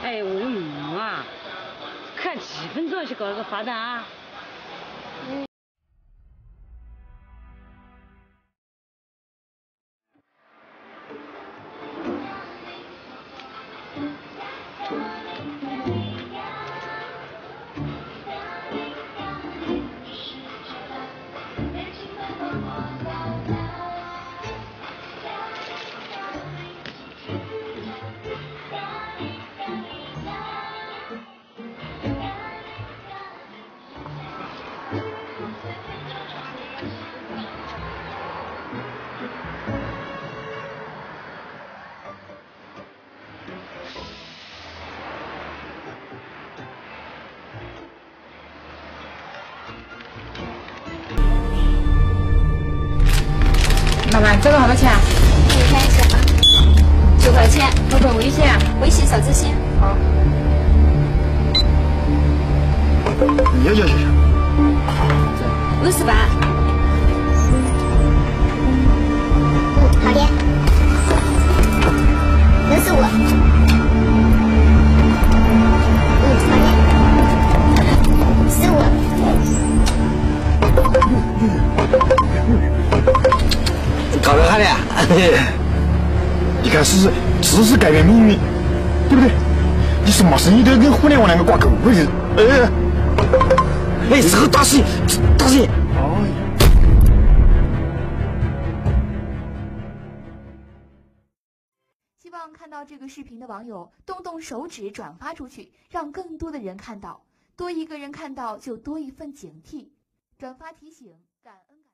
哎，我有梦啊，看几分钟就搞了个罚单啊。 老板，这个好多钱？ 你看一下，9块钱。 我问微信。 微信小资信。 好。 你要交多少 ？58。好的。65。好的。15。 搞得好呀！你看，知识改变命运，对不对？你什么生意都要跟互联网两个挂钩的。这个大事，大事。 希望看到这个视频的网友动动手指转发出去，让更多的人看到。多一个人看到，就多一份警惕。转发提醒，感恩。